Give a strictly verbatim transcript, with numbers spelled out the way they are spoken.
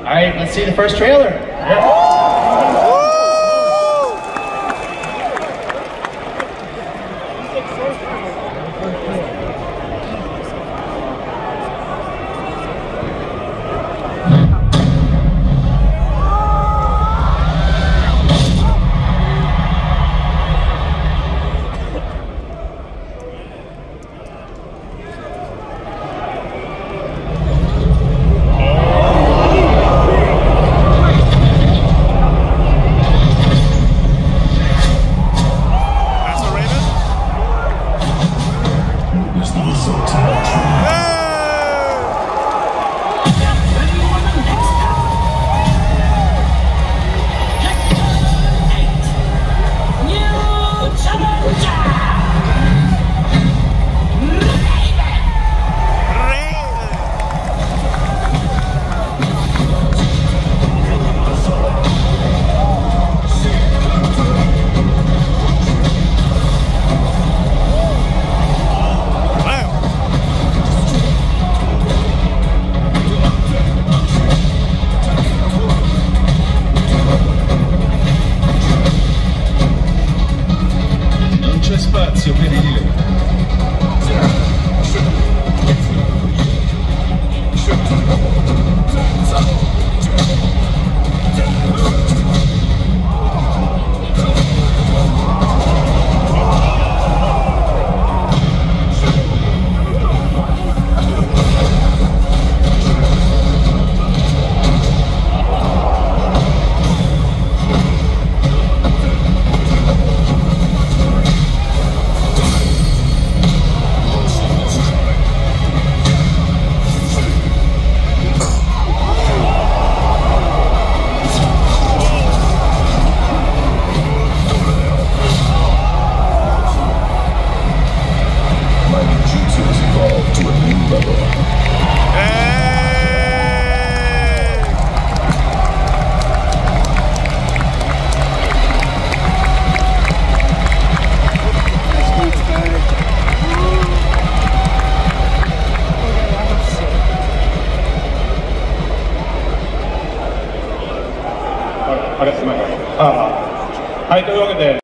right, let's see the first trailer. Yeah. Spazio per ilあれ、すみません。ああ、はい、というわけで。